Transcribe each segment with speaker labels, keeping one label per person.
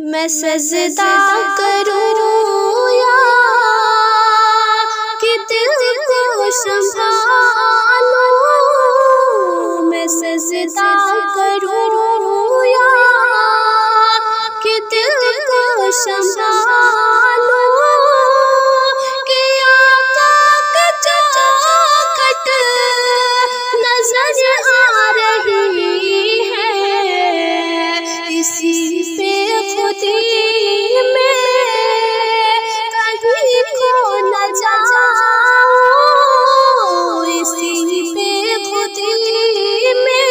Speaker 1: میں سجدہ کروں یا کہ دل کو سنبھالوں، میں سجدہ کروں یا کہ دل کو سنبھالوں، کہ آقا کی چوکھٹ نظر آ رہی ہے، اسی پہ خودی میں کہیں کھو نہ جاؤں، اسی پہ خودی میں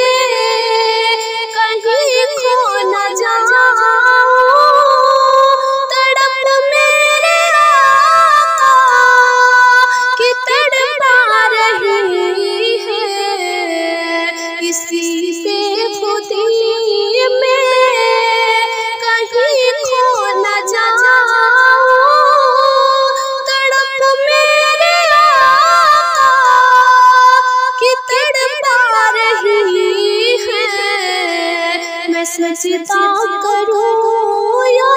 Speaker 1: کہیں کھو نہ جاؤں، تڑپ میرے آقا کی تڑپا رہی ہے، اسی پہ خودی میں کہیں کھو نہ جاؤں، تڑپ میرے آقا کی تڑپا رہی ہے، میں سجدہ کروں یا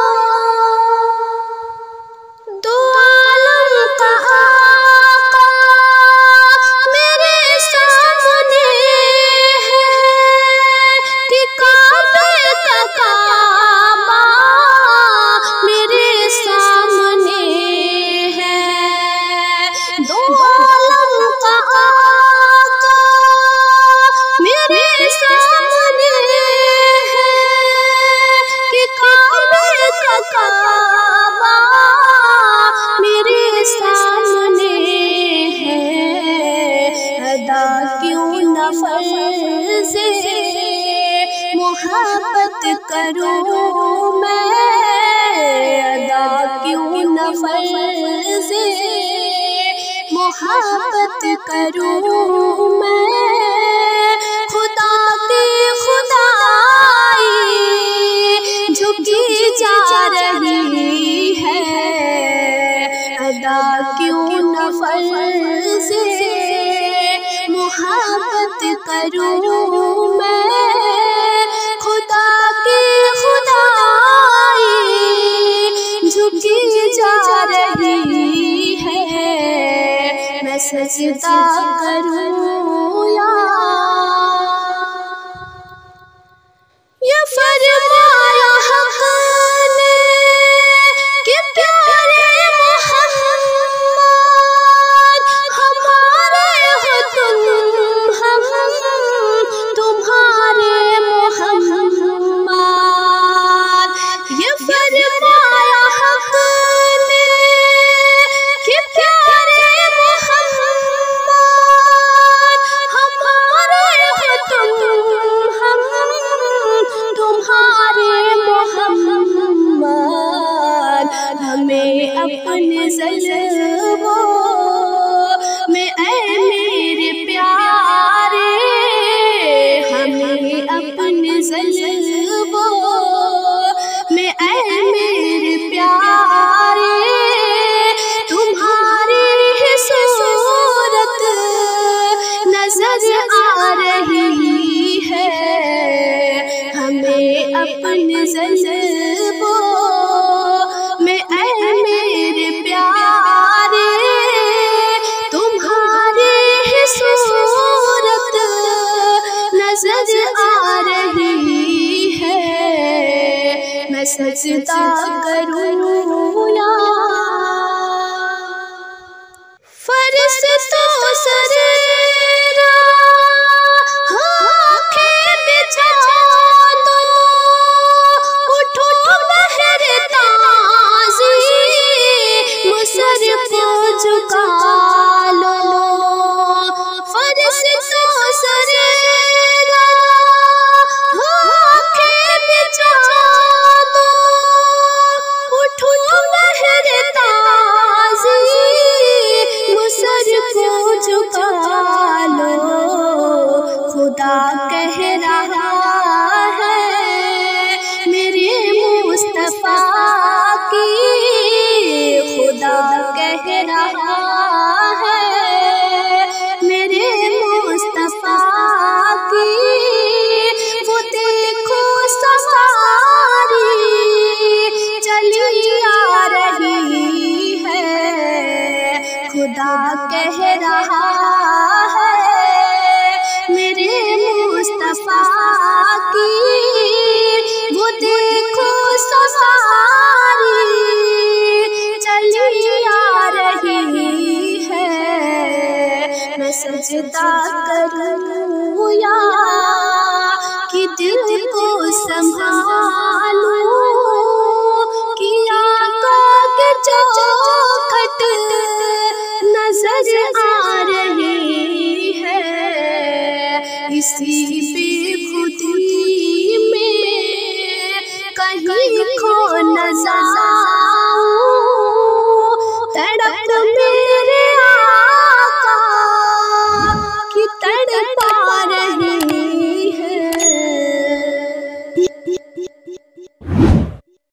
Speaker 1: دو عالم کا آقا میرے سامنے ہے، کہ کعبے کا کعبہ میرے سامنے ہے، دو عالم کا آقا میرے سامنے ہے، کہ کعبے کا کعبہ میرے سامنے ہے، ادا کیوں نہ فرض محبت کروں میں، ادا کیوں نہ فرض محبت کروں میں، خدا کی خدائی جھکی جا رہی ہے، ادا کیوں نہ فرض محبت کروں میں، خدا کی خدائی جھکی جا رہی ہے، میں سجدہ کروں یا فرمایا حق نے کہ پیارے محمد ہمارے ہو تم، ہم تمہارے محمد، یہ فرمایا حق نے کہ پیارے محمد ہمارے ہو تم، ہم تمہارے محمد، ہمیں اپنے جلووں میں اے میرے پیارے، ہمیں اپنے جلووں میں اے میرے پیارے، تمہاری ہی صورت نظر آ رہی ہے، ہمیں اپنے جلووں میں اے میرے پیارے، تمہاری ہی صورت نظر آ رہی ہے، میں سجدہ کروں یا فرشتوں سر آنکھیں بچھا دو، اٹھو بہر تازی مصر کو جھکا لو، فرشتوں سر آنکھیں بچھا دو، اٹھو بہر تازی مصر کو جھکا لو، خدا کہہ رہا ہے میرے مصطفیٰ کی، خدا کہہ رہا ہے میرے مصطفیٰ کی، وہ دیکھو سواری سجدہ کروں یا کہ دل کو سنبھالوں کہ آقا کے چوکھٹ نظر آ رہی ہے، اسی بے خودی میں کہیں کھو نہ جا